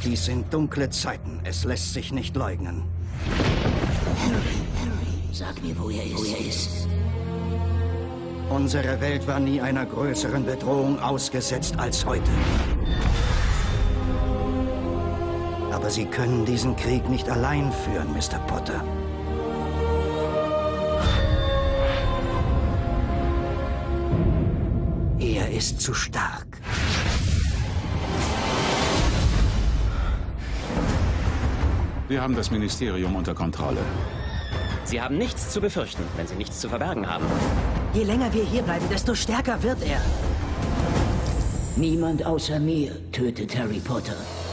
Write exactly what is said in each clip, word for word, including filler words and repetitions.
Dies sind dunkle Zeiten. Es lässt sich nicht leugnen. Harry, Harry, sag mir, wo er ist. Wo er ist. Unsere Welt war nie einer größeren Bedrohung ausgesetzt als heute. Aber Sie können diesen Krieg nicht allein führen, Mister Potter. Er ist zu stark. Wir haben das Ministerium unter Kontrolle. Sie haben nichts zu befürchten, wenn Sie nichts zu verbergen haben. Je länger wir hier bleiben, desto stärker wird er. Niemand außer mir tötet Harry Potter.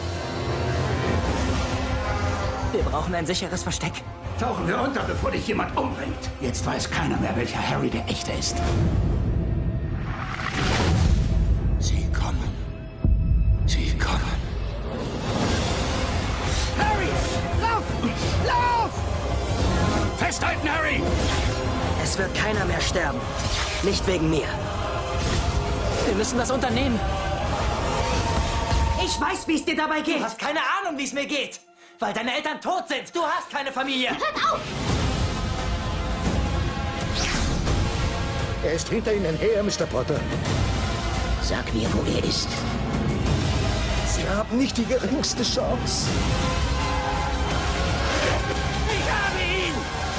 Wir brauchen ein sicheres Versteck. Tauchen wir unter, bevor dich jemand umbringt. Jetzt weiß keiner mehr, welcher Harry der echte ist. Sie kommen. Sie kommen. Harry! Lauf! Lauf! Festhalten, Harry! Es wird keiner mehr sterben. Nicht wegen mir. Wir müssen das unternehmen. Ich weiß, wie es dir dabei geht. Du hast keine Ahnung, wie es mir geht. Weil deine Eltern tot sind. Du hast keine Familie. Hört auf! Er ist hinter Ihnen her, Mister Potter. Sag mir, wo er ist. Sie haben nicht die geringste Chance. Ich habe ihn!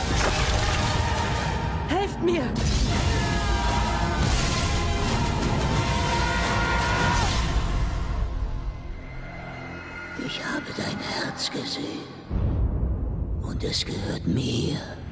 Helft mir! Ich habe dein Herz gesehen. Und es gehört mir.